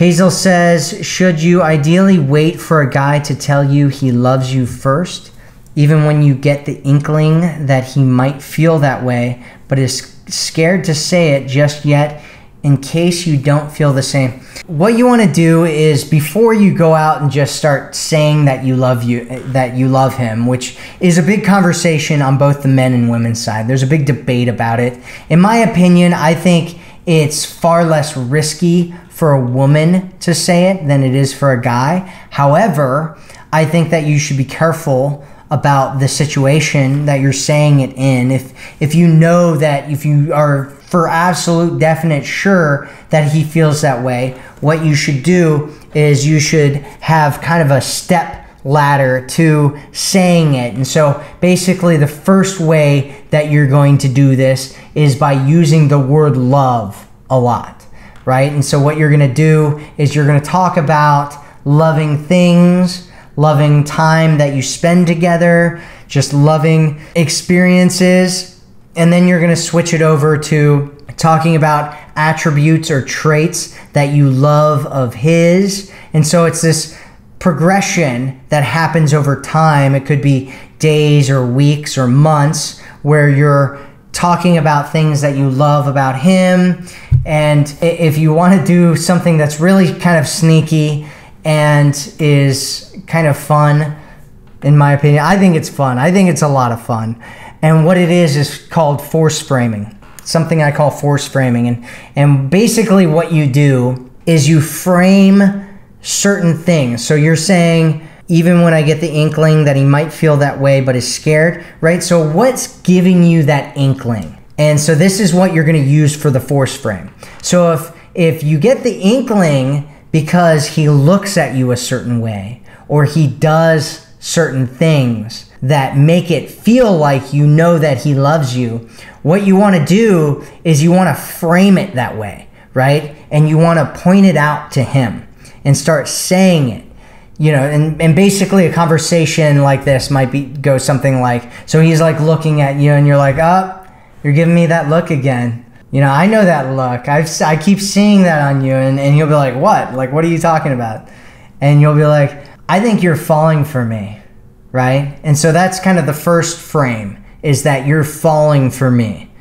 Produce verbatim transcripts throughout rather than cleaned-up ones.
Hazel says, should you ideally wait for a guy to tell you he loves you first, even when you get the inkling that he might feel that way, but is scared to say it just yet in case you don't feel the same? What you want to do is, before you go out and just start saying that you love you, that you love him, which is a big conversation on both the men and women's side. There's a big debate about it. In my opinion, I think it's far less risky for a woman to say it than it is for a guy. However, I think that you should be careful about the situation that you're saying it in. If if you know that, if you are for absolute definite sure that he feels that way, what you should do is you should have kind of a step ladder to saying it. And so basically the first way that you're going to do this is by using the word love a lot, right? And so what you're gonna do is you're gonna talk about loving things, loving time that you spend together, just loving experiences, and then you're gonna switch it over to talking about attributes or traits that you love of his. And so it's this progression that happens over time. It could be days or weeks or months where you're talking about things that you love about him. And if you want to do something that's really kind of sneaky and is kind of fun, in my opinion, I think it's fun. I think it's a lot of fun. And what it is is called force framing. Something I call force framing. And, and basically what you do is you frame certain things. So you're saying, even when I get the inkling that he might feel that way but is scared, right? So what's giving you that inkling? And so this is what you're going to use for the force frame. So if if you get the inkling because he looks at you a certain way, or he does certain things that make it feel like you know that he loves you, what you want to do is you want to frame it that way, right? And you want to point it out to him and start saying it. You know, and, and basically a conversation like this might be go something like, so he's like looking at you and you're like, oh, you're giving me that look again. You know, I know that look. I've, I keep seeing that on you. And, and he'll be like, what? Like, what are you talking about? And you'll be like, I think you're falling for me, right? And so that's kind of the first frame, is that you're falling for me.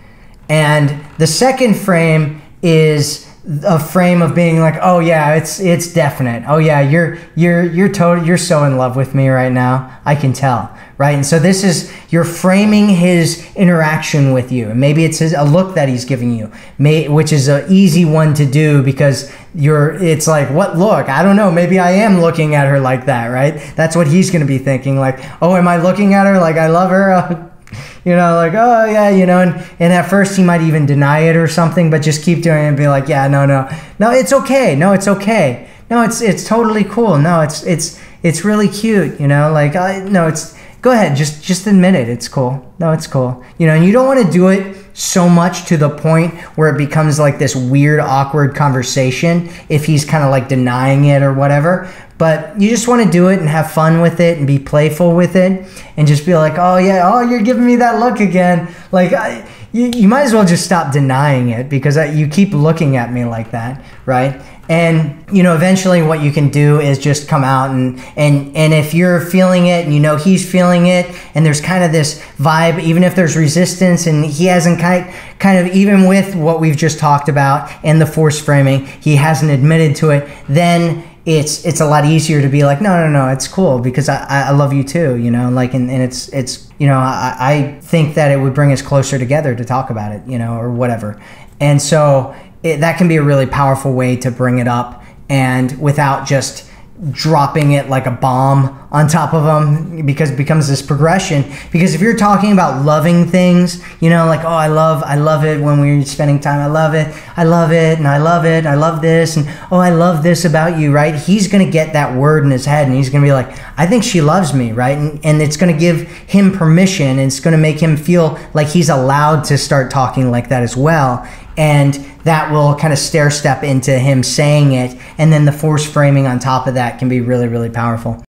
And the second frame is a frame of being like, oh yeah, it's it's definite. Oh yeah, you're you're you're total you're so in love with me right now. I can tell, right? And so this is, you're framing his interaction with you. And maybe it's his, a look that he's giving you, may, which is an easy one to do because you're it's like, what look? I don't know. Maybe I am looking at her like that, right? That's what he's going to be thinking, like, oh, am I looking at her like I love her? Uh, You know, like, oh, yeah, you know, and, and at first he might even deny it or something, but just keep doing it and be like, yeah, no, no, no, it's okay. No, it's okay. No, it's it's totally cool. No, it's it's it's really cute, you know, like, uh, no, it's, go ahead, just just admit it. It's cool. No, it's cool. You know, and you don't want to do it so much to the point where it becomes like this weird, awkward conversation if he's kind of like denying it or whatever. But you just want to do it and have fun with it and be playful with it and just be like, oh yeah, oh, you're giving me that look again. Like, I, you, you might as well just stop denying it, because I, you keep looking at me like that, right? And, you know, eventually what you can do is just come out and, and, and if you're feeling it and you know he's feeling it and there's kind of this vibe, even if there's resistance and he hasn't kind, kind of, even with what we've just talked about and the force framing, he hasn't admitted to it, then it's it's a lot easier to be like, no, no, no, it's cool because I, I love you too, you know, like, and, and it's, it's, you know, I, I think that it would bring us closer together to talk about it, you know, or whatever. And so it, that can be a really powerful way to bring it up, and without just dropping it like a bomb on top of them, because it becomes this progression. Because if you're talking about loving things, you know, like, oh, I love, I love it when we're spending time. I love it. I love it. And I love it. I love this. And oh, I love this about you, right? He's going to get that word in his head and he's going to be like, I think she loves me, right? And, and it's going to give him permission, and it's going to make him feel like he's allowed to start talking like that as well. And that will kind of stair step into him saying it. And then the force framing on top of that can be really, really powerful.